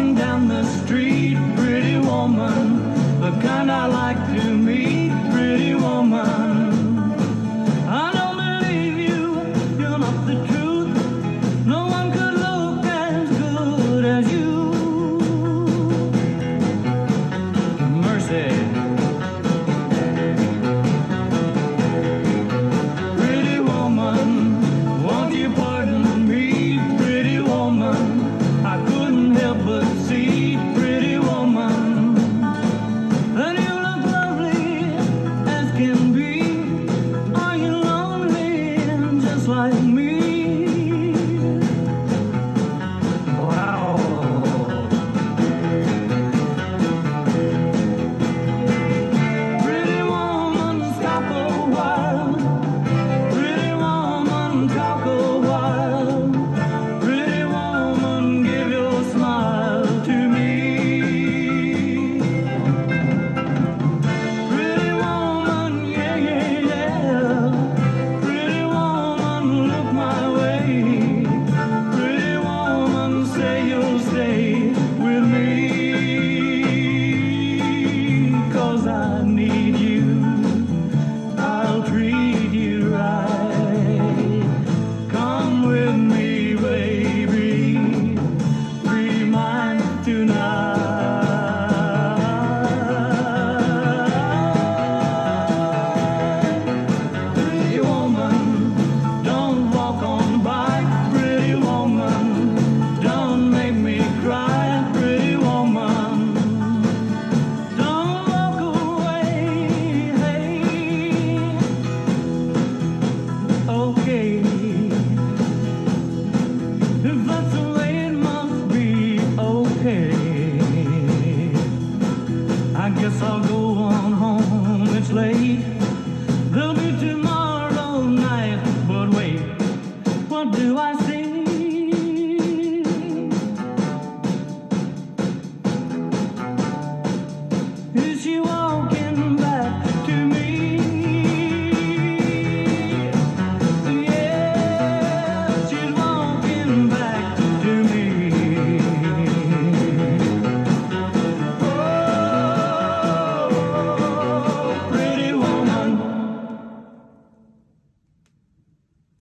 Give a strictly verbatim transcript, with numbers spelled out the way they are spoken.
walking down the street, pretty woman, the kind I like to meet, pretty woman. I don't believe you, you're not the truth. No one could look as good as you. Mercy. Pretty woman, won't you pardon me, pretty woman? I couldn't help but see, pretty woman, that you look lovely as can be. Are you lonely just like me? Wow. Pretty woman, stop a while. Pretty woman, talk a while. Pretty woman, give your smile to me. Pretty woman, yeah, yeah, yeah. Pretty woman, look my way. Pretty woman, say you'll stay with me. 'Cause I need you, I'll treat you right. Come with me, baby, be mine tonight. Pretty woman, don't walk on by. Pretty woman, don't make me cry. Pretty woman, don't walk away. Hey, okay, if that's the way it must be, okay. I guess I'll go on home, it's late. There'll be tomorrow night, but wait, what do I say?